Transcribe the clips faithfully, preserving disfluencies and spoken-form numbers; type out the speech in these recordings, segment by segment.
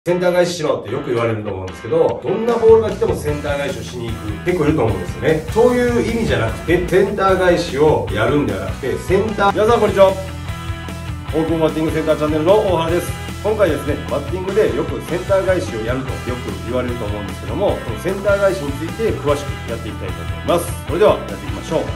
センター返ししろってよく言われると思うんですけど、どんなボールが来てもセンター返しをしに行く結構いると思うんですよね。そういう意味じゃなくて、センター返しをやるんではなくて、センター皆さんこんにちは、オープンバッティングセンターチャンネルの大原です。今回ですね、バッティングでよくセンター返しをやるとよく言われると思うんですけども、このセンター返しについて詳しくやっていきたいと思います。それではやっていきましょう。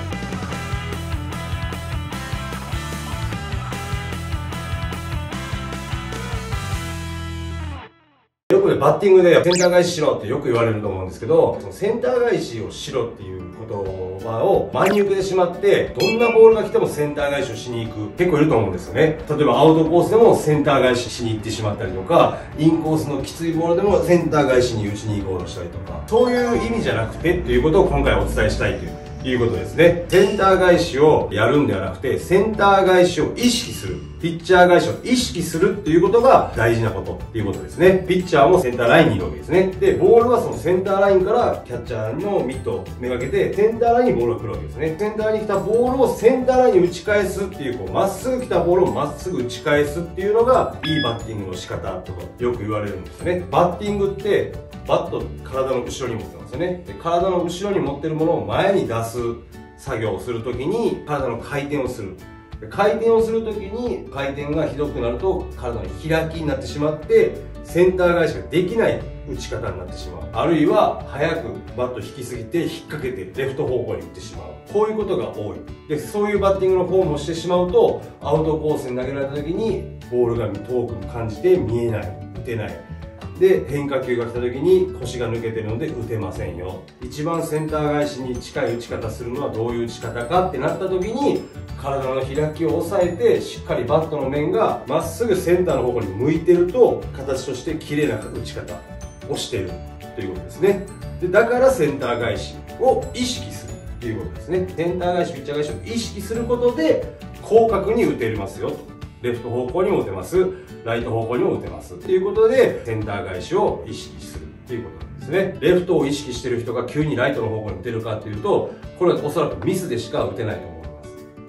よくね、バッティングでセンター返ししろってよく言われると思うんですけど、そのセンター返しをしろっていう言葉を真に受けてしまって、どんなボールが来てもセンター返しをしに行く結構いると思うんですよね。例えばアウトコースでもセンター返ししに行ってしまったりとか、インコースのきついボールでもセンター返しに打ちに行こうとしたりとか、そういう意味じゃなくてっていうことを今回お伝えしたいといういうことですね。センター返しをやるんではなくて、センター返しを意識する。ピッチャー返しを意識するっていうことが大事なことっていうことですね。ピッチャーもセンターラインにいるわけですね。で、ボールはそのセンターラインからキャッチャーのミットをめがけて、センターラインにボールが来るわけですね。センターラインに来たボールをセンターラインに打ち返すっていう、こう、まっすぐ来たボールをまっすぐ打ち返すっていうのが、いいバッティングの仕方とかよく言われるんですね。バッティングって、バット体の後ろに持ってますよね。で、体の後ろに持ってるものを前に出す作業をするときに体の回転をする。回転をするときに回転がひどくなると体の開きになってしまってセンター返しができない打ち方になってしまう。あるいは早くバット引きすぎて引っ掛けてレフト方向に打ってしまう。こういうことが多い。で、そういうバッティングのフォームをしてしまうとアウトコースに投げられたときにボールが遠く感じて見えない、打てない。で、変化球が来た時に腰が抜けてるので打てませんよ。一番センター返しに近い打ち方するのはどういう打ち方かってなった時に体の開きを抑えてしっかりバットの面がまっすぐセンターの方向に向いてると形として綺麗な打ち方をしてるということですね。で、だからセンター返しを意識するっていうことですね。センター返し、ピッチャー返しを意識することで広角に打てますよと。レフト方向にも打てます。ライト方向にも打てます。ということで、センター返しを意識するっていうことなんですね。レフトを意識してる人が急にライトの方向に打てるかっていうと、これはおそらくミスでしか打てないと思います。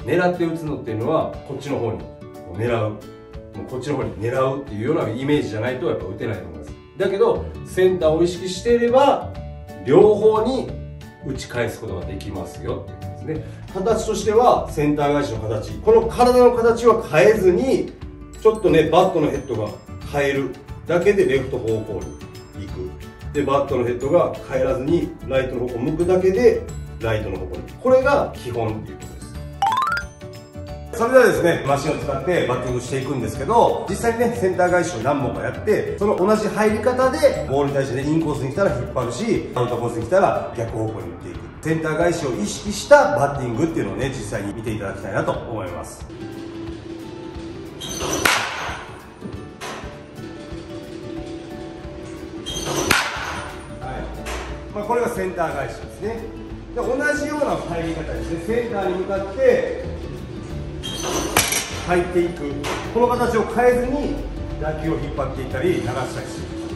狙って打つのっていうのは、こっちの方に狙う。もうこっちの方に狙うっていうようなイメージじゃないとやっぱ打てないと思います。だけど、センターを意識していれば、両方に打ち返すことができますよっていうことですね。形としてはセンター返しの形、この体の形は変えずにちょっとねバットのヘッドが変えるだけでレフト方向に行く。で、バットのヘッドが変えらずにライトの方向向くだけでライトの方向に、これが基本っていうことです。それではですね、マシンを使ってバッティングしていくんですけど、実際にねセンター返しを何本かやって、その同じ入り方でボールに対してねインコースに来たら引っ張るし、アウトコースに来たら逆方向に打っていく。センター返しを意識したバッティングっていうのをね、実際に見ていただきたいなと思います。はい。まあ、これがセンター返しですね。で、同じような入り方ですね。センターに向かって入っていく。この形を変えずに打球を引っ張っていったり流したりする。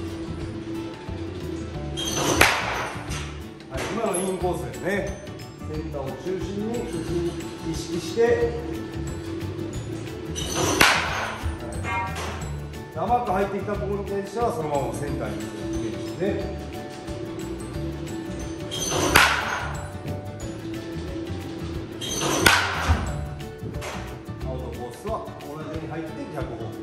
今のインコースですね。センターを中心に打ちに意識して、甘く入ってきたボールに対してはそのままセンターに打つイメージですね。アウトコースは同じように入って逆方向。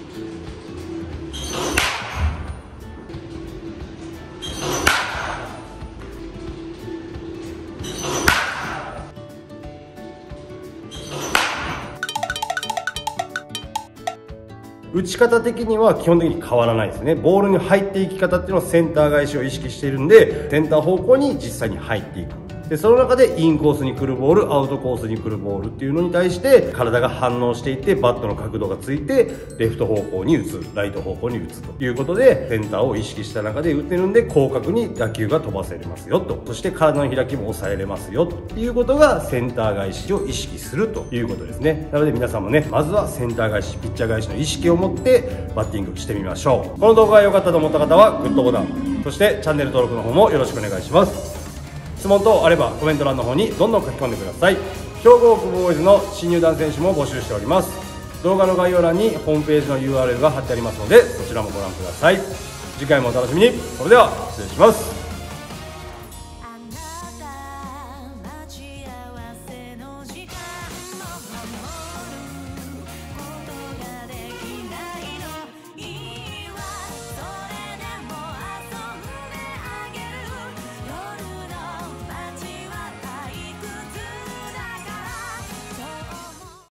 打ち方的には基本的に変わらないですね。ボールに入っていき方っていうのはセンター返しを意識しているんで、センター方向に実際に入っていく。で、その中でインコースに来るボール、アウトコースに来るボールっていうのに対して体が反応していってバットの角度がついてレフト方向に打つ、ライト方向に打つということでセンターを意識した中で打てるんで広角に打球が飛ばせれますよと。そして体の開きも抑えれますよということがセンター返しを意識するということですね。なので皆さんもね、まずはセンター返し、ピッチャー返しの意識を持ってバッティングしてみましょう。この動画が良かったと思った方はグッドボタン、そしてチャンネル登録の方もよろしくお願いします。質問等あればコメント欄の方にどんどん書き込んでください。兵庫オークボーイズの新入団選手も募集しております。 動画の概要欄にホームページの ユーアールエル が貼ってありますので、そちらもご覧ください。次回もお楽しみに。それでは失礼します。